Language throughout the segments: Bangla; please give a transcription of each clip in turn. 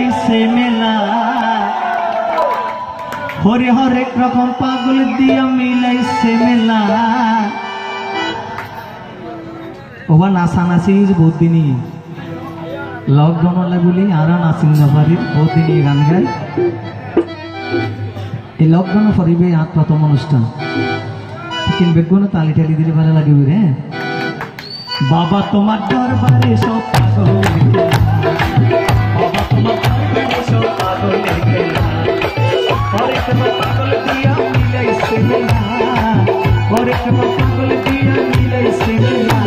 মিলাইছে মেলা হরে হরেক রকম পাগল দিয়া মিলাইছে মেলা ওবা নাচানাচি বহুত দিনই লকডাউন হলে বলি আর নাচিং নাপারি বহুত দিনই গান গায় এই লকডাউন পরিবে আজ প্রথম অনুষ্ঠান কিনবে কোনো তালি টালি দিলে ভালো লাগবে রে বাবা তোমার দরবারে সব পাগল বাবা তোমার দরবারে সব পাগল হরেক পাগল দিয়া মিলাইছে মেলা হরেক পাগল দিয়া মিলাইছে মেলা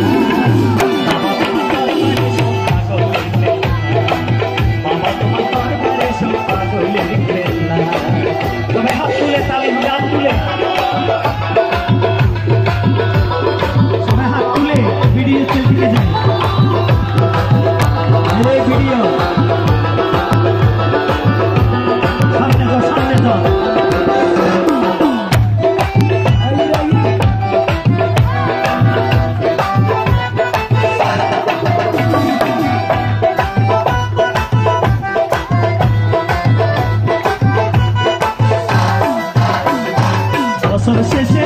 বাবা তোমার দরবারে সব পাগল তুমি হাত তুলে তালি হাত তুলে সবাই হাত তুলে ভিডিও দিকে যান এই ভিডিও সামনে যাও বছর শেষে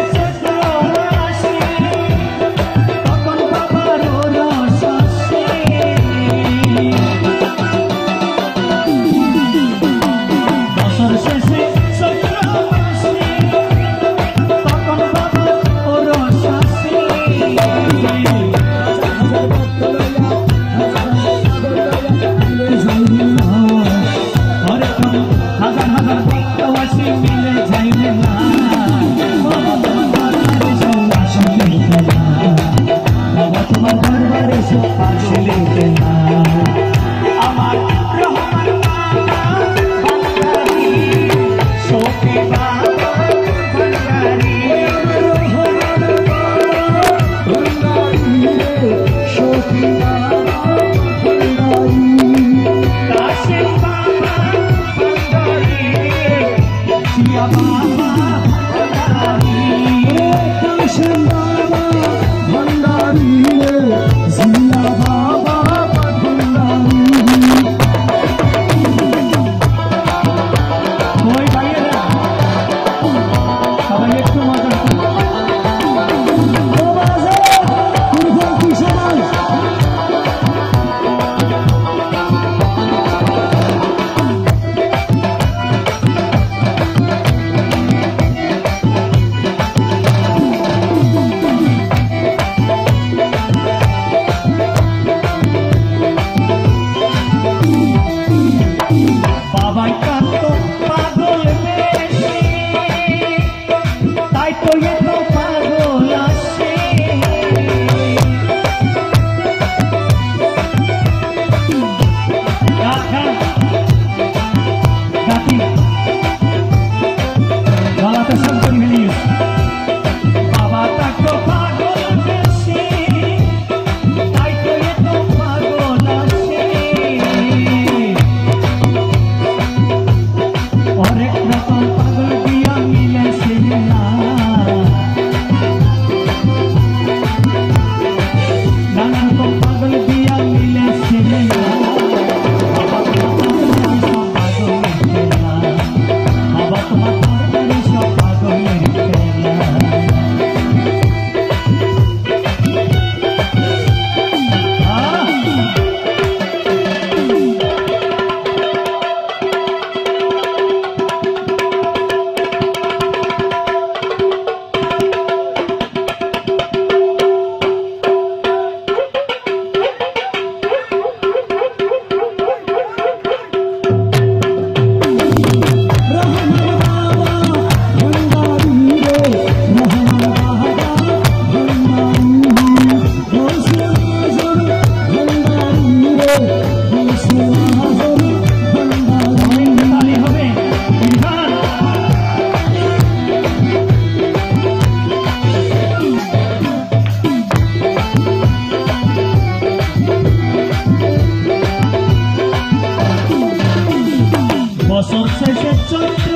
বছর শেষে চৈত্র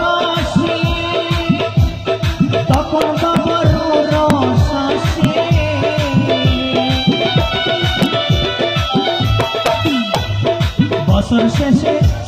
মাসে তখন বাবার রস আসে বছর শেষে